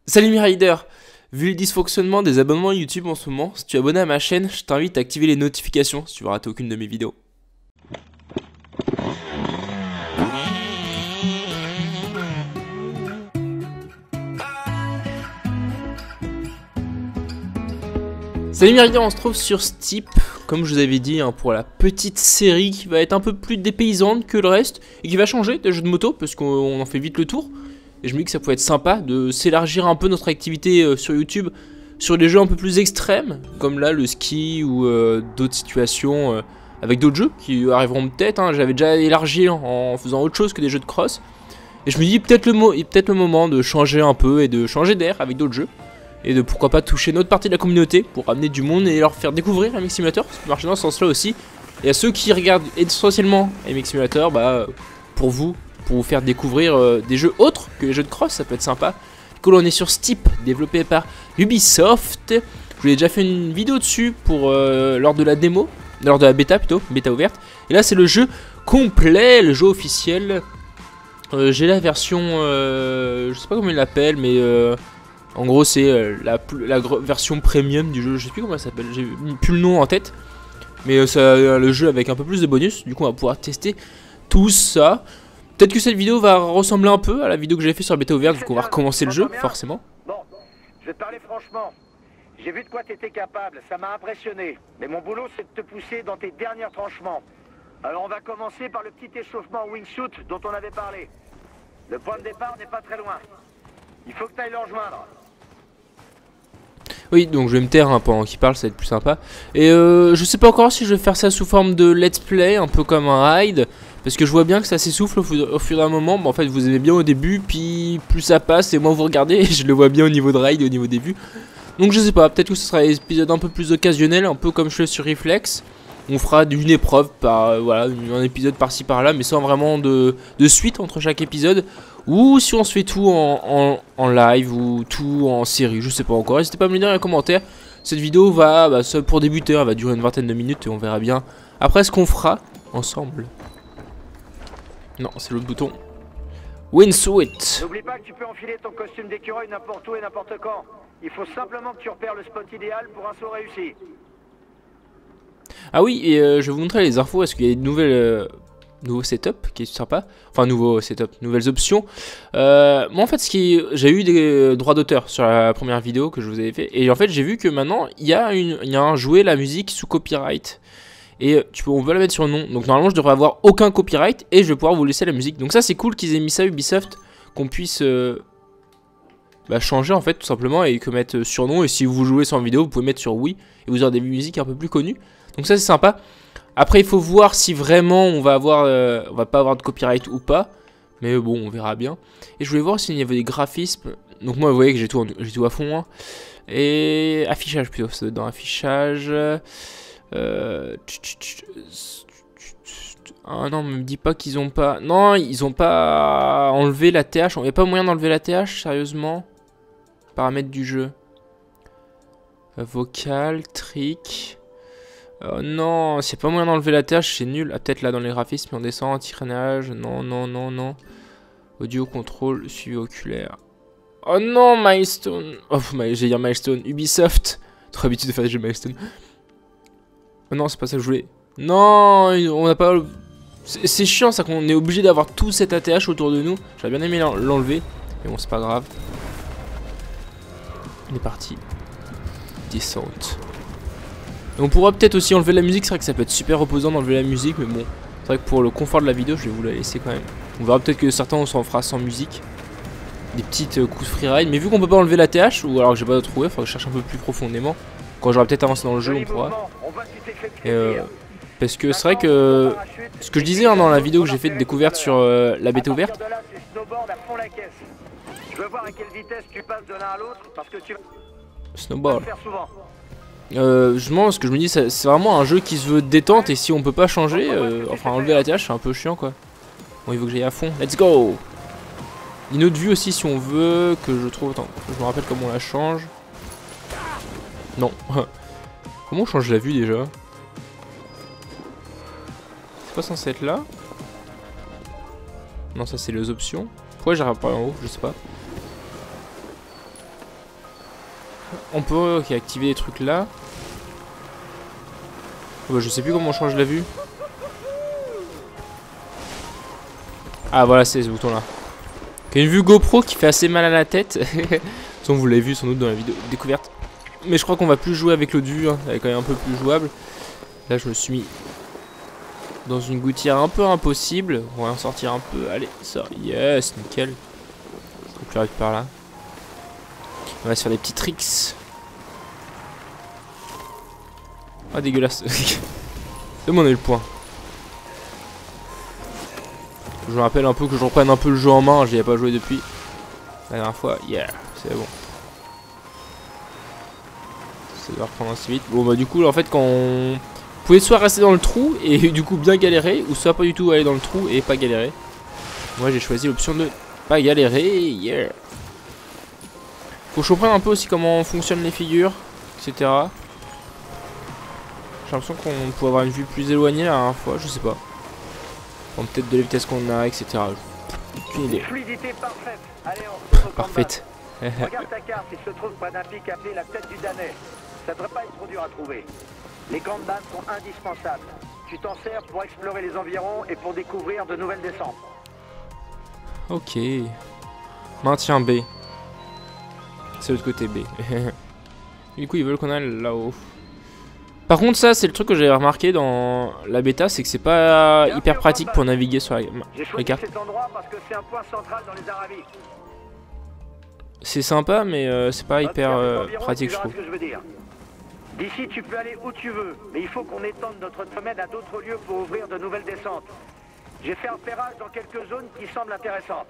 Salut mes riders. Vu le dysfonctionnement des abonnements YouTube en ce moment, si tu es abonné à ma chaîne, je t'invite à activer les notifications si tu veux rater aucune de mes vidéos. Salut mes riders, on se trouve sur Steep, comme je vous avais dit, pour la petite série qui va être un peu plus dépaysante que le reste et qui va changer des jeux de moto parce qu'on en fait vite le tour. Et je me dis que ça pourrait être sympa de s'élargir un peu notre activité sur YouTube sur des jeux un peu plus extrêmes, comme là le ski ou d'autres situations avec d'autres jeux qui arriveront peut-être. J'avais déjà élargi en faisant autre chose que des jeux de cross. Et je me dis peut-être le moment de changer un peu et de changer d'air avec d'autres jeux. Et de pourquoi pas toucher notre partie de la communauté pour ramener du monde et leur faire découvrir MX Simulator, ça peut marcher dans ce sens là aussi. Et à ceux qui regardent essentiellement MX Simulator, pour vous faire découvrir des jeux autres que les jeux de cross, ça peut être sympa. Du coup là on est sur Steep, développé par Ubisoft. Je vous ai déjà fait une vidéo dessus pour lors de la démo, lors de la bêta plutôt, bêta ouverte. Et là c'est le jeu complet, le jeu officiel. J'ai la version, je sais pas comment il l'appelle, mais en gros c'est la version premium du jeu, je sais plus comment ça s'appelle, j'ai plus le nom en tête. Mais le jeu avec un peu plus de bonus, du coup on va pouvoir tester tout ça. Peut-être que cette vidéo va ressembler un peu à la vidéo que j'ai fait sur la bêta ouverte, vu qu'on va recommencer le jeu, forcément. Bon, je vais te parler franchement. J'ai vu de quoi tu étais capable, ça m'a impressionné. Mais mon boulot c'est de te pousser dans tes derniers tranchements. Alors on va commencer par le petit échauffement wingsuit dont on avait parlé. Le point de départ n'est pas très loin. Il faut que tu ailles le rejoindre. Oui, donc je vais me taire pendant qu'il parle, ça va être plus sympa. Et je sais pas encore si je vais faire ça sous forme de let's play, un peu comme un ride. Parce que je vois bien que ça s'essouffle au fur et à moment. Bon, en fait, vous aimez bien au début, puis plus ça passe et moins vous regardez. Et je le vois bien au niveau de ride et au niveau des vues. Donc je sais pas, peut-être que ce sera un épisode un peu plus occasionnel, un peu comme je fais sur Reflex. On fera d'une épreuve par, voilà, un épisode par-ci par-là, mais sans vraiment de suite entre chaque épisode. Ou si on se fait tout en live ou tout en série, je sais pas encore. N'hésitez pas à me le dire dans les commentaires. Cette vidéo va, pour débuter, elle va durer une vingtaine de minutes et on verra bien après ce qu'on fera ensemble. Non, c'est l'autre bouton. Wingsuit. N'oublie pas que tu peux enfiler ton costume d'écureuil n'importe où et n'importe quand. Il faut simplement que tu repères le spot idéal pour un saut réussi. Ah oui, et je vais vous montrer les infos. Est-ce qu'il y a une nouvelle nouveau setup qui est sympa. Enfin, nouveau setup, nouvelles options. Moi, en fait, j'ai eu des droits d'auteur sur la première vidéo que je vous avais fait. Et en fait, j'ai vu que maintenant, il y a un jouer la musique sous copyright. Et on peut la mettre sur nom. Donc normalement je devrais avoir aucun copyright et je vais pouvoir vous laisser la musique. Donc ça c'est cool qu'ils aient mis ça Ubisoft, qu'on puisse changer en fait tout simplement et que mettre sur nom. Et si vous jouez sans vidéo vous pouvez mettre sur oui et vous aurez des musiques un peu plus connues. Donc ça c'est sympa. Après il faut voir si vraiment on va pas avoir de copyright ou pas. Mais bon on verra bien. Et je voulais voir s'il y avait des graphismes. Donc moi vous voyez que j'ai tout à fond. Et affichage plutôt, ça doit être dans affichage. Ah non, me dis pas qu'ils ont pas. Non, ils ont pas enlevé la TH. On n'y a pas moyen d'enlever la TH, sérieusement. Paramètres du jeu. Vocal, trick. Oh non, c'est pas moyen d'enlever la TH, c'est nul. Ah, peut-être là dans les graphismes, on descend, anti-freinage. Non, non, non, non. Audio contrôle, suivi oculaire. Oh non, Milestone. Oh, j'allais dire Milestone. Ubisoft. Trop habitué de faire des jeux Milestone. Oh non, c'est pas ça que je voulais. Non, on n'a pas... C'est chiant ça qu'on est obligé d'avoir tout cet ATH autour de nous. J'aurais bien aimé l'enlever. Mais bon, c'est pas grave. On est parti. Descente. Et on pourra peut-être aussi enlever la musique. C'est vrai que ça peut être super reposant d'enlever la musique. Mais bon, c'est vrai que pour le confort de la vidéo, je vais vous la laisser quand même. On verra peut-être que certains on s'en fera sans musique. Des petites coups de freeride. Mais vu qu'on peut pas enlever l'ATH, ou alors que j'ai pas trouvé, il faudra que je cherche un peu plus profondément. Quand j'aurai peut-être avancé dans le jeu, on pourra. Et parce que c'est vrai que ce que je disais dans la vidéo que j'ai fait de découverte sur la bêta ouverte. Snowboard. Justement, ce que je me dis, c'est vraiment un jeu qui se veut détente et si on peut pas changer, enfin enlever la TH, c'est un peu chiant quoi. Bon, il faut que j'aille à fond. Let's go. Une autre vue aussi si on veut que je trouve. Attends, je me rappelle comment on la change. Non. Comment on change la vue déjà? C'est pas censé être là? Non, ça c'est les options. Pourquoi j'arrive pas en haut? Je sais pas. On peut activer des trucs là. Oh, bah, je sais plus comment on change la vue. Ah voilà, c'est ce bouton là. Une vue GoPro qui fait assez mal à la tête. Sans vous l'avez vu sans doute dans la vidéo découverte. Mais je crois qu'on va plus jouer avec l'autre vue, hein. Elle est quand même un peu plus jouable. Là je me suis mis dans une gouttière un peu impossible. On va en sortir un peu. Allez, ça, yes, nickel. Je peux plus arriver par là. On va se faire des petits tricks. Ah dégueulasse. Demandez le point. Je me rappelle un peu que je reprenne un peu le jeu en main. J'y ai pas joué depuis la dernière fois. Yeah, c'est bon. Ça doit reprendre assez vite. Bon bah du coup en fait quand on... Vous pouvez soit rester dans le trou et du coup bien galérer, ou soit pas du tout aller dans le trou et pas galérer. Moi j'ai choisi l'option de pas galérer. Yeah. Faut que je comprenne un peu aussi comment fonctionnent les figures, etc. J'ai l'impression qu'on pouvait avoir une vue plus éloignée la dernière fois, je sais pas. Peut-être de la vitesse qu'on a, etc. Aucune idée. Fluidité parfaite. Allez, on retourne au combat. Parfaite. Regarde ta carte, il se trouve près d'un pic appelé la tête du damné. Ça devrait pas être trop dur à trouver. Les camps de base sont indispensables. Tu t'en sers pour explorer les environs et pour découvrir de nouvelles descentes. Ok. Maintien B. C'est l'autre côté B. Du coup ils veulent qu'on aille là-haut. Par contre ça c'est le truc que j'avais remarqué dans la bêta, c'est que c'est pas hyper pratique pour naviguer sur la carte. Cet endroit parce que c'est un point central dans les Aravis. C'est sympa mais c'est pas hyper pratique je trouve. D'ici tu peux aller où tu veux, mais il faut qu'on étende notre domaine à d'autres lieux pour ouvrir de nouvelles descentes. J'ai fait un repérage dans quelques zones qui semblent intéressantes.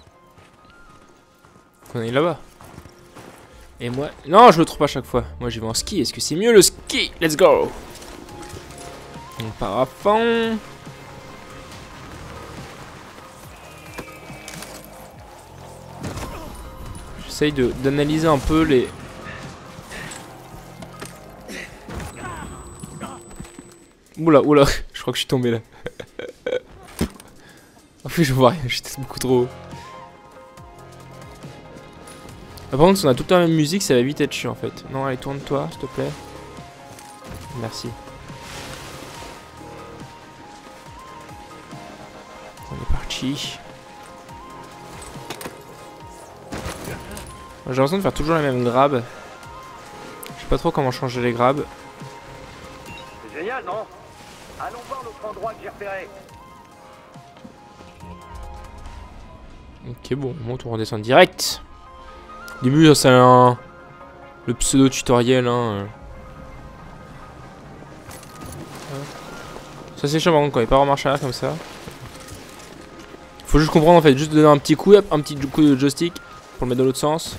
On est là-bas. Et moi... Non, je me trompe à chaque fois. Moi, j'y vais en ski. Est-ce que c'est mieux le ski? Let's go. On part à fond. J'essaye d'analyser un peu les... Oula, oula. Je crois que je suis tombé là. En fait, je vois rien. J'étais beaucoup trop haut. Par contre, si on a tout le temps la même musique, ça va vite être chiant en fait. Non, allez, tourne-toi, s'il te plaît. Merci. On est parti. J'ai l'impression de faire toujours la même grab. Je sais pas trop comment changer les grabs. C'est génial, non? Allons voir l'autre endroit que j'ai repéré. Ok, bon, on monte, on redescend direct. Au début, c'est le pseudo tutoriel. Hein. Ça, c'est chiant par contre quand il part en marche arrière comme ça. Faut juste comprendre en fait, juste donner un petit coup, un petit coup de joystick pour le mettre dans l'autre sens.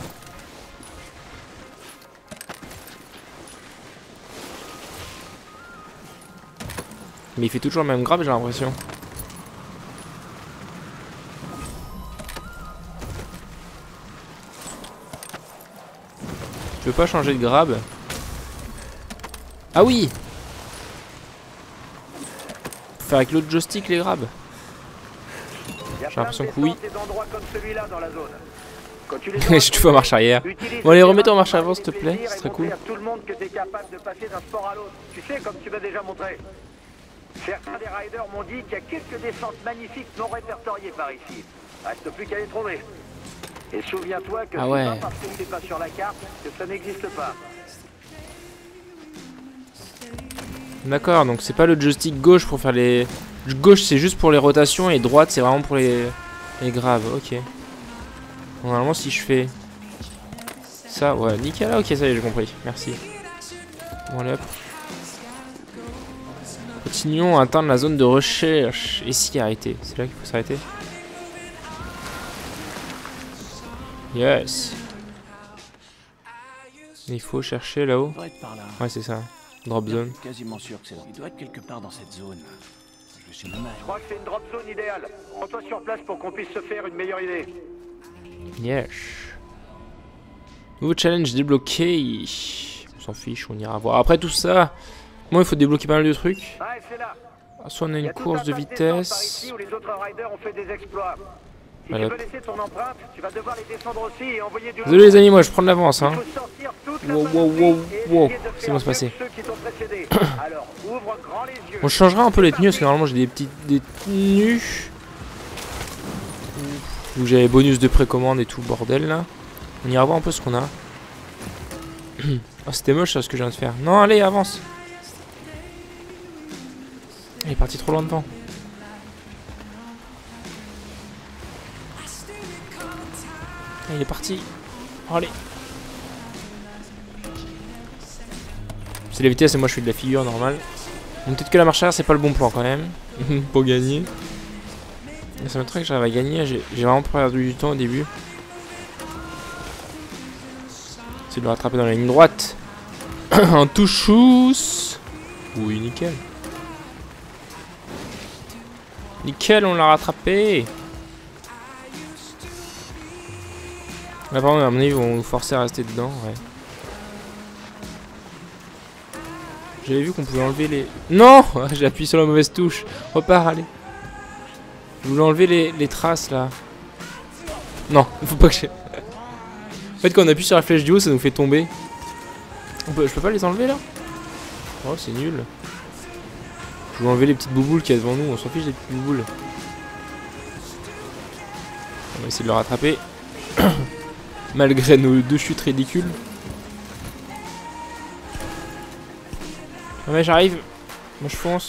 Mais il fait toujours le même grab, j'ai l'impression. Je peux pas changer de grab. Ah oui! Faut faire avec l'autre joystick les grabs. J'ai l'impression que oui. Je te fais en marche arrière. Bon allez, remets-toi en marche avant s'il te plaît, ce serait cool. Tout le monde que t'es capable de passer d'un sport à l'autre. Tu sais, comme tu m'as déjà montré. Certains des riders m'ont dit qu'il y a quelques descentes magnifiques non répertoriées par ici. Reste plus qu'à les trouver. Et souviens-toi que c'est pas parce que c'est pas sur la carte que ça n'existe pas. D'accord, donc c'est pas le joystick gauche pour faire les... Gauche c'est juste pour les rotations et droite c'est vraiment pour les graves, ok. Bon, normalement si je fais ça, ouais, nickel, ok, ça y est, j'ai compris, merci. Bon allez hop. Continuons à atteindre la zone de recherche. Et si arrêter, c'est là qu'il faut s'arrêter. Yes. Il faut chercher là-haut. Ouais, c'est ça. Drop zone. Quasiment sûr que c'est là. Il doit être quelque part dans cette zone. Je crois que c'est une drop zone idéale. Rends-toi sur place pour qu'on puisse se faire une meilleure idée. Yes. Nouveau challenge débloqué. On s'en fiche, on ira voir. Après tout ça, moi il faut débloquer pas mal de trucs. Soit on a une course de vitesse. Désolé les amis, moi je prends de l'avance hein. Wow. C'est bon, c'est passé. Ceux qui t'ont précédé. Alors, ouvre grand les yeux. On changera un peu les tenues parce que normalement j'ai des petites tenues où j'avais bonus de précommande et tout le bordel là. On ira voir un peu ce qu'on a. Oh, c'était moche ça, ce que je viens de faire. Non, allez, avance. Il est parti trop loin devant. Il est parti. Oh, allez. C'est la vitesse et moi je fais de la figure normale. Donc peut-être que la marche arrière c'est pas le bon plan quand même. Pour gagner. Mais ça m'étonnerait que j'arrive à gagner. J'ai vraiment perdu du temps au début. C'est de le rattraper dans la ligne droite. Un touchous. Oui, nickel. Nickel, on l'a rattrapé. Là par contre à mon avis ils vont nous forcer à rester dedans, ouais. J'avais vu qu'on pouvait enlever les... Non. J'ai appuyé sur la mauvaise touche. Repars, allez. Je voulais enlever les traces là. Non, il faut pas que je... En fait quand on appuie sur la flèche du haut ça nous fait tomber. Je peux pas les enlever là? Oh c'est nul. Je voulais enlever les petites bouboules qu'il y a devant nous. On s'en fiche des petites bouboules. On va essayer de le rattraper. Malgré nos 2 chutes ridicules. Ouais, j'arrive. Moi je fonce.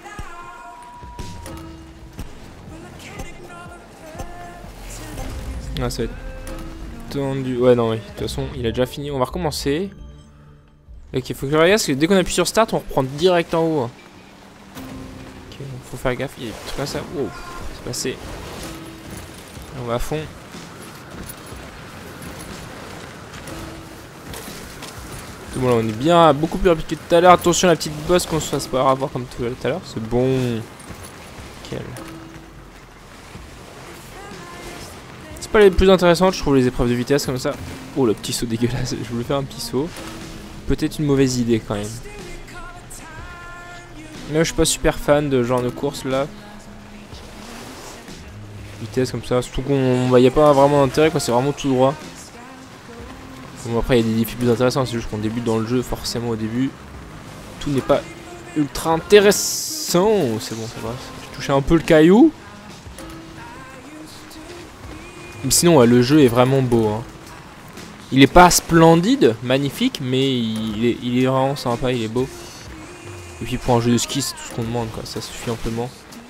Ah, ça va être tendu. Ouais, non, oui. De toute façon, il a déjà fini. On va recommencer. Ok, faut que je regarde parce que dès qu'on appuie sur Start, on reprend direct en haut. Ok, faut faire gaffe. Il y a des trucs comme ça. Wow, c'est passé. On va à fond. Bon là on est bien, beaucoup plus rapide que tout à l'heure. Attention à la petite bosse qu'on se fasse pas avoir comme tout à l'heure. C'est bon. Nickel. C'est pas les plus intéressantes je trouve les épreuves de vitesse comme ça. Oh le petit saut dégueulasse. Je voulais faire un petit saut. Peut-être une mauvaise idée quand même. Mais je suis pas super fan de genre de course là. Vitesse comme ça. Surtout qu'on y a pas vraiment d'intérêt quoi. C'est vraiment tout droit. Bon après il y a des défis plus intéressants, c'est juste qu'on débute dans le jeu forcément au début. Tout n'est pas ultra intéressant. C'est bon, ça va. J'ai touché un peu le caillou. Mais sinon ouais, le jeu est vraiment beau hein. Il est pas splendide, magnifique, mais il est vraiment sympa, il est beau. Et puis pour un jeu de ski c'est tout ce qu'on demande quoi, ça suffit amplement.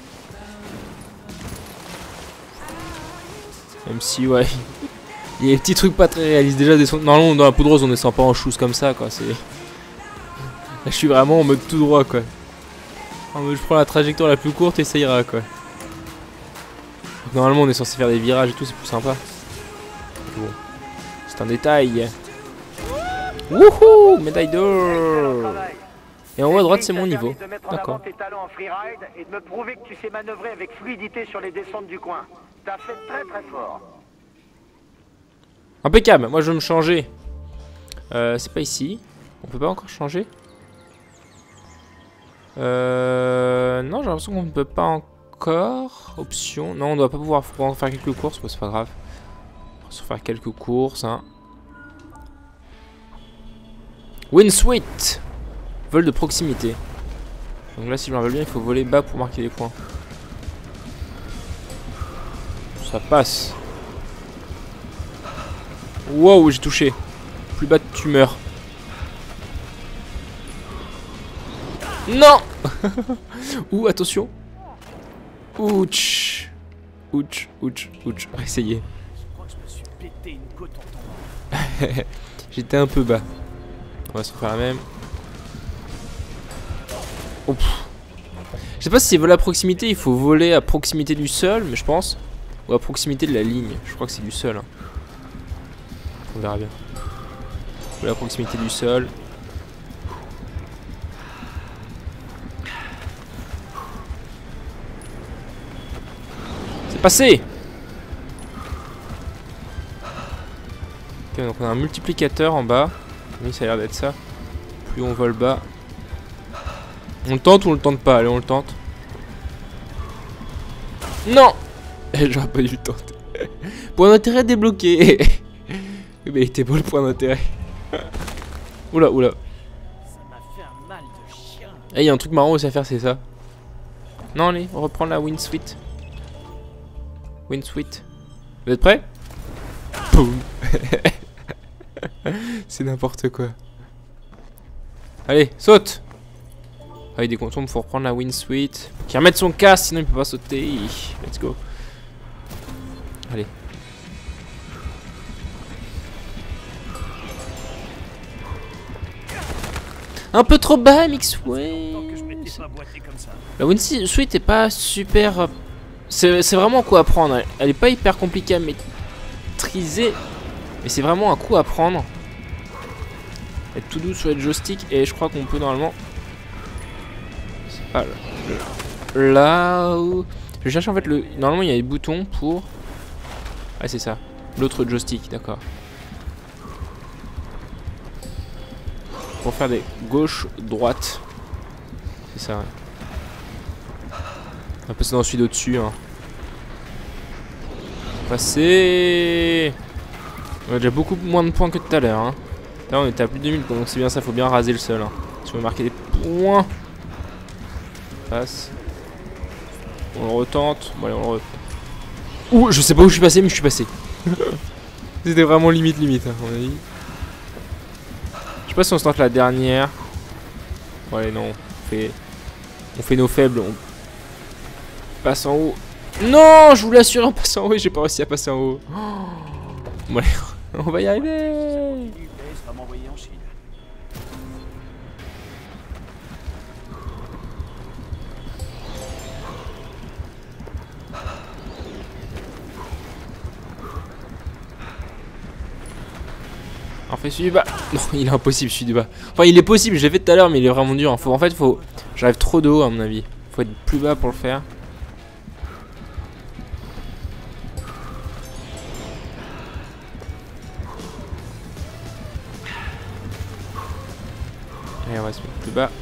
Même si ouais... Il y a des petits trucs pas très réalistes. Déjà, normalement, dans la poudreuse, on descend pas en chouse comme ça, quoi. Là, je suis vraiment en mode tout droit, quoi. En mode, je prends la trajectoire la plus courte et ça ira, quoi. Donc, normalement, on est censé faire des virages et tout, c'est plus sympa. Bon. C'est un détail. Wouhou! Médaille d'or! Et en haut à droite, c'est mon niveau. D'accord. Tes talents en freeride et de me prouver que tu sais manœuvrer avec fluidité sur les descentes du coin. T'as fait très très fort. Impeccable, moi je veux me changer. C'est pas ici. On peut pas encore changer. Non, j'ai l'impression qu'on ne peut pas encore. Option. Non, on doit pas pouvoir faire quelques courses. Bon, c'est pas grave. On va se faire quelques courses. Hein. Windsuite. Vol de proximité. Donc là, si je me rappelle bien, il faut voler bas pour marquer les points. Ça passe. Wow, j'ai touché. Plus bas tu meurs. Non. Ouh, attention. Ouch. Ouch, ouch, ouch. On va essayer. J'étais un peu bas. On va se refaire la même. Oh, je sais pas si c'est voler à proximité, il faut voler à proximité du sol, mais je pense. Ou à proximité de la ligne. Je crois que c'est du sol. Hein. On verra bien. Voler à proximité du sol. C'est passé! Ok, donc on a un multiplicateur en bas. Oui, ça a l'air d'être ça. Plus on vole bas. On le tente ou on le tente pas? Allez, on le tente. Non! J'aurais pas dû le tenter. Point d'intérêt débloqué. Mais il était beau le point d'intérêt. Oula, oula. Ça m'a fait un mal de chien. Eh, il y a un truc marrant aussi à faire, c'est ça. Non, allez, on reprend la Windsuite. Windsuite. Vous êtes prêts? Boum. C'est n'importe quoi. Allez, saute. Ah, dès qu'on tombe, faut reprendre la Windsuite. Qui remettre son casque, sinon il peut pas sauter. Let's go. Allez. Un peu trop bas, Mixway. Tant que je m'étais pas boité comme ça. La Windsuite est pas super. C'est vraiment un coup à prendre. Elle est pas hyper compliquée à maîtriser. Mais c'est vraiment un coup à prendre. Être tout doux sur les joysticks. Et je crois qu'on peut normalement. C'est pas là où. Je cherche en fait le. Normalement il y a des boutons pour. Ah, c'est ça. L'autre joystick, d'accord. Pour faire des gauche, droite. C'est ça, ouais. Un peu ça dans celui d'au-dessus. Hein. Passer. On a déjà beaucoup moins de points que tout à l'heure. Hein. Là, on était à plus de 2000, donc c'est bien ça, faut bien raser le sol. Hein. Si on veut marquer des points. Passe. On le retente. Bon, allez, on le retente. Ouh, je sais pas où je suis passé, mais je suis passé. C'était vraiment limite, hein, à mon avis. Je sais pas si on se tente la dernière. Ouais, non, on fait nos faibles. On passe en haut. Non, je vous l'assure, on passe en haut et j'ai pas réussi à passer en haut. Oh. Bon, allez, on va y arriver. Va m'envoyer en Chine. On fait celui du bas. Non, il est impossible celui du bas. Enfin, il est possible, je l'ai fait tout à l'heure, mais il est vraiment dur. En fait, j'arrive trop de haut à mon avis. Faut être plus bas pour le faire. Allez, on va se mettre plus bas.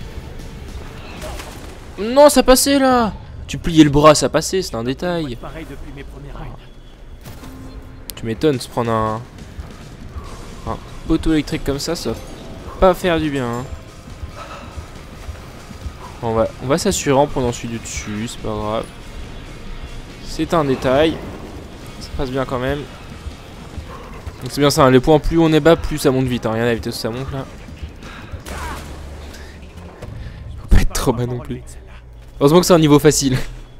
Non, ça passait là. Tu pliais le bras, ça passait, c'est un détail. Pareil depuis mes premiers raids. Tu m'étonnes, se prendre un poteau électrique comme ça va pas faire du bien. Hein. On va s'assurer en prenant celui du dessus, c'est pas grave. C'est un détail. Ça passe bien quand même. Donc c'est bien ça, hein, les points plus on est bas, plus ça monte vite. Hein. Regardez la vitesse où ça monte là. Faut pas être trop bas non plus. Heureusement que c'est un niveau facile.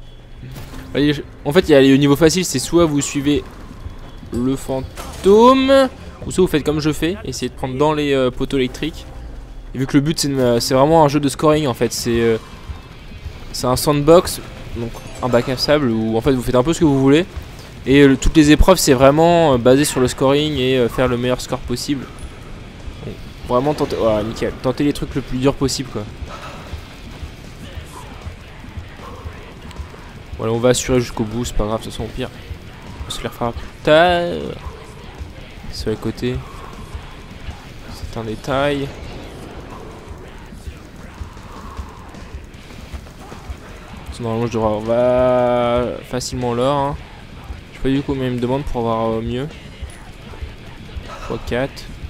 En fait, il y a le niveau facile, c'est soit vous suivez le fantôme, ou soit vous faites comme je fais, essayez de prendre dans les poteaux électriques. Et vu que le but c'est vraiment un jeu de scoring en fait, c'est un sandbox, donc un bac à sable où en fait vous faites un peu ce que vous voulez. Et toutes les épreuves c'est vraiment basé sur le scoring et faire le meilleur score possible. Donc, vraiment tenter, voilà, nickel, tenter les trucs le plus dur possible quoi. Voilà, on va assurer jusqu'au bout, c'est pas grave, de toute façon au pire. On se les refera plus tard. Sur les côtés. C'est un détail. Normalement je devrais avoir facilement l'or. Hein. Je sais pas du coup combien il me demande pour avoir mieux. x4.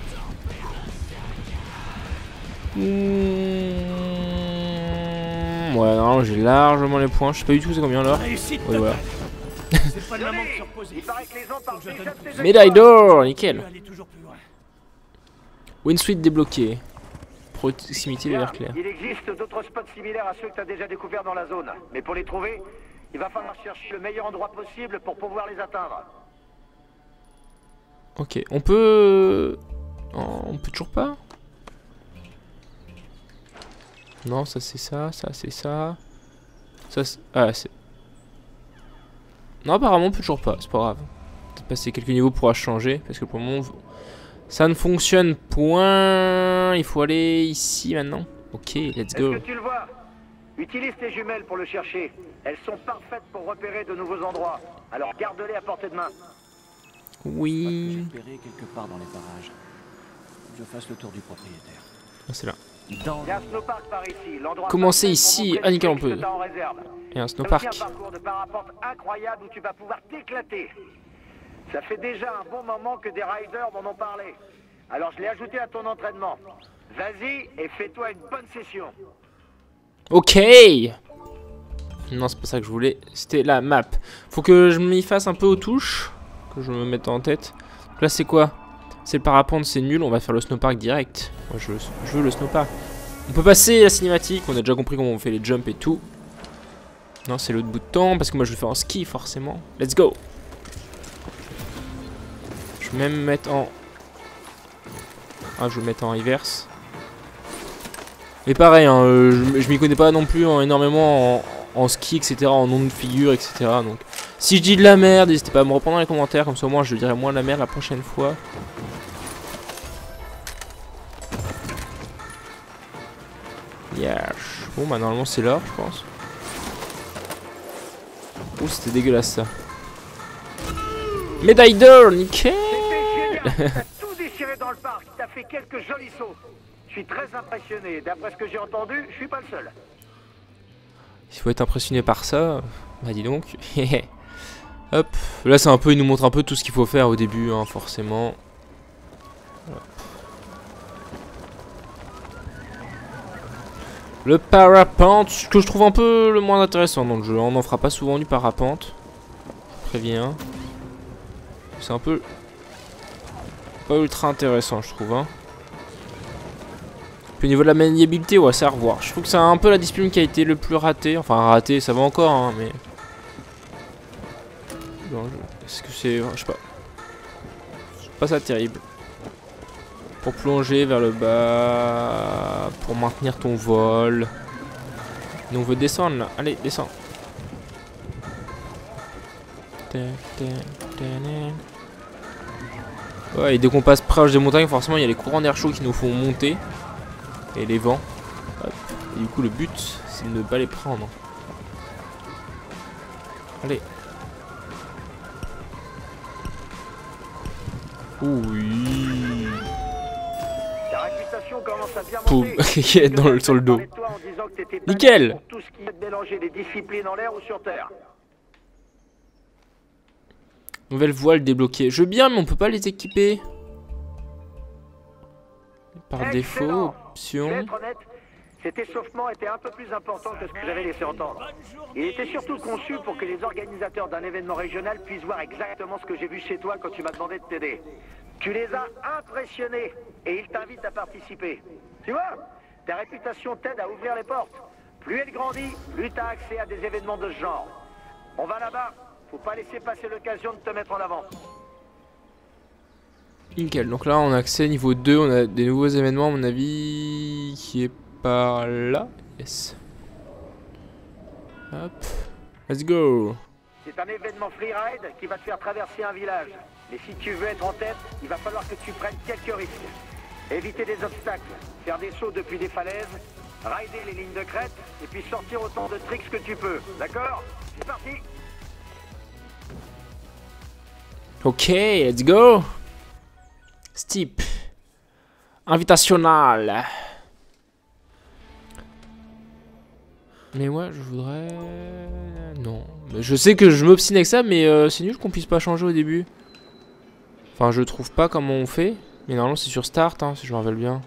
Ouais, non, j'ai largement les points. Je sais pas du tout c'est combien l'or. Ouais, voilà. C'est pas le moment de se reposer. Il paraît que les gens parlent déjà de ces Médaille d'or, nickel. Aller toujours plus loin. Windsuite débloqué. Proximité de l'air clair. Il existe d'autres spots similaires à ceux que tu as déjà découverts dans la zone. Mais pour les trouver, il va falloir chercher le meilleur endroit possible pour pouvoir les atteindre. Ok, on peut... Oh, on peut toujours pas. Non, ça c'est ça, ça c'est ça. Ça c'est... Ah, c'est... Non, apparemment on peut toujours pas, c'est pas grave. Peut-être passer quelques niveaux pourra changer, parce que pour le moment... Ça ne fonctionne point. Il faut aller ici maintenant. Ok, let's go. Est-ce que tu le vois? Utilise tes jumelles pour le chercher. Elles sont parfaites pour repérer de nouveaux endroits. Alors garde-les à portée de main. Oui. J'ai repéré quelque part dans les parages. Faut que je fasse le tour du propriétaire. Ah, c'est là. Dans Il y a un snowpark par ici. L'endroit Commencez parfait ici. pour montrer Ah, nickel, on ce peut. que t'as en réserve. Et un C'est snowpark. aussi un parcours de parapente incroyable où tu vas pouvoir t'éclater. Ça fait déjà un bon moment que des riders m'en ont parlé. Alors je l'ai ajouté à ton entraînement. Vas-y et fais-toi une bonne session. Ok. Non, c'est pas ça que je voulais. C'était la map. Faut que je m'y fasse un peu aux touches. Que je me mette en tête. Donc là, c'est quoi? C'est le parapente, c'est nul. On va faire le snowpark direct. Moi, je veux le snowpark. On peut passer la cinématique. On a déjà compris comment on fait les jumps et tout. Non, c'est l'autre bout de temps. Parce que moi, je le fais en ski, forcément. Let's go. Je vais même mettre en... Ah, je vais mettre en reverse. Et pareil, hein, je m'y connais pas non plus énormément en ski, etc. En nom de figure, etc. Donc, si je dis de la merde, n'hésitez pas à me reprendre dans les commentaires. Comme ça, au moins, je dirai moins de la merde la prochaine fois. Yes. Bon, bah, normalement, c'est là, je pense. Oh, c'était dégueulasse, ça. Médaille d'or, nickel. C'était génial. T'as tout déchiré dans le parc. T'as fait quelques jolis sauts. Je suis très impressionné. D'après ce que j'ai entendu, je suis pas le seul. Il faut être impressionné par ça. Bah dis donc. Hop. Là c'est un peu, il nous montre un peu tout ce qu'il faut faire au début, hein, forcément. Hop. Le parapente, ce que je trouve un peu le moins intéressant dans le jeu. On n'en fera pas souvent du parapente. Je préviens. C'est un peu pas ultra intéressant, je trouve, hein. Puis au niveau de la maniabilité, ouais, c'est à revoir. Je trouve que c'est un peu la discipline qui a été le plus ratée. Enfin, raté, ça va encore, hein, mais... Est-ce que c'est... Je sais pas. C'est pas ça terrible. Pour plonger vers le bas... Pour maintenir ton vol... Nous on veut descendre, là. Allez, descends. Ouais, et dès qu'on passe proche des montagnes, forcément, il y a les courants d'air chaud qui nous font monter. Et les vents. Hop. Et du coup le but c'est de ne pas les prendre. Allez. Oui. Ta réputation commence à bien monter. Poum. Sur le dos. Nickel. Pour tout ce qui est de mélanger les disciplines en l'air ou sur terre. Nouvelle voile débloquée. Je veux bien mais on peut pas les équiper. Par défaut, option. Je vais être honnête, cet échauffement était un peu plus important que ce que j'avais laissé entendre. Il était surtout conçu pour que les organisateurs d'un événement régional puissent voir exactement ce que j'ai vu chez toi quand tu m'as demandé de t'aider. Tu les as impressionnés et ils t'invitent à participer. Tu vois, ta réputation t'aide à ouvrir les portes. Plus elle grandit, plus tu as accès à des événements de ce genre. On va là-bas, faut pas laisser passer l'occasion de te mettre en avant. Nickel, donc là on a accès niveau 2, on a des nouveaux événements à mon avis qui est par là. Yes. Hop. Let's go. C'est un événement freeride qui va te faire traverser un village. Mais si tu veux être en tête, il va falloir que tu prennes quelques risques. Éviter des obstacles, faire des sauts depuis des falaises, rider les lignes de crête et puis sortir autant de tricks que tu peux. D'accord? C'est parti. Ok, let's go. Steep. Invitational. Mais moi je voudrais... Non. Mais je sais que je m'obstine avec ça, mais c'est nul qu'on puisse pas changer au début. Enfin je trouve pas comment on fait. Mais normalement c'est sur start, hein, si je me rappelle bien.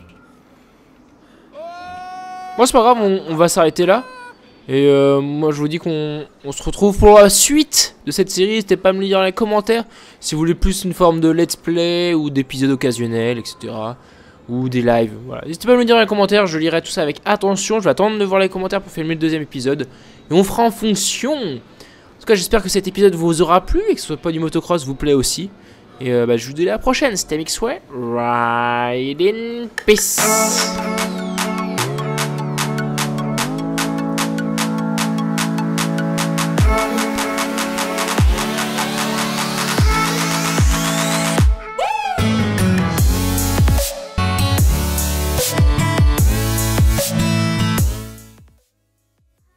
Moi c'est pas grave, on va s'arrêter là. Et moi je vous dis qu'on se retrouve pour la suite de cette série. N'hésitez pas à me le dire dans les commentaires si vous voulez plus une forme de let's play ou d'épisodes occasionnels, etc. Ou des lives, voilà. N'hésitez pas à me le dire dans les commentaires, je lirai tout ça avec attention. Je vais attendre de voir les commentaires pour filmer le deuxième épisode. Et on fera en fonction. En tout cas j'espère que cet épisode vous aura plu et que ce soit pas du motocross vous plaît aussi. Et je vous dis à la prochaine, c'était Mixway, Ride in Peace.